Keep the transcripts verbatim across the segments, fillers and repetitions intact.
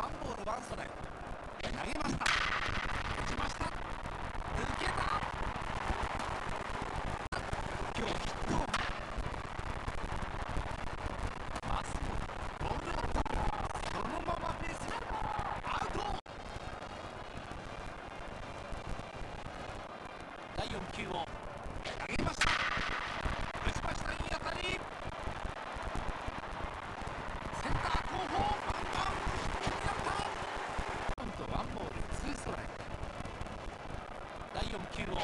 ワンボールワンストライク。投げました。打ちました。抜けた。今日ヒット。まっすぐボールをそのままベースアウト。だいよん球を投げました。打ちました。いい当たり。センター後方ワンバウンドヒットになった。カウントワンボールツーストライク。だいよん球を打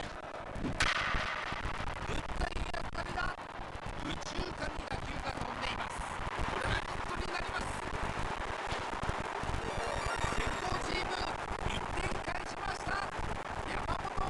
ったいい当たりだ。右中間に打球が飛んでいます。これはヒットになります。先行チームいってん返しました。山本。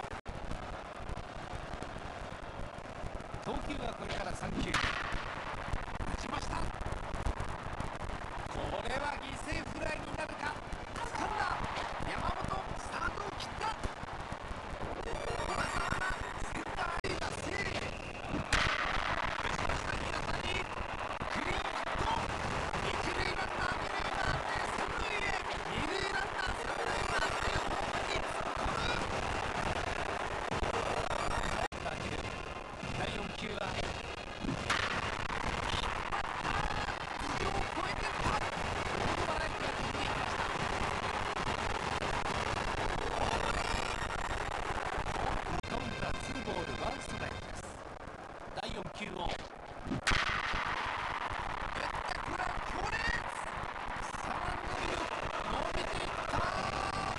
投球はこれからさん球。打ちました。これは犠牲フライになるか。掴んだ。山本スタートを切った。小笠原センターへがセーフ。打ちました。いい当たり。クリーンヒット。一塁ランナー二塁回って三塁へ。二塁ランナー三塁回ってホームに突っ込む。打球だいよん球は引っ張った頭上を越えてった。大原が飛んでいきました。カウンターツーボールワンストライクです。だいよん球を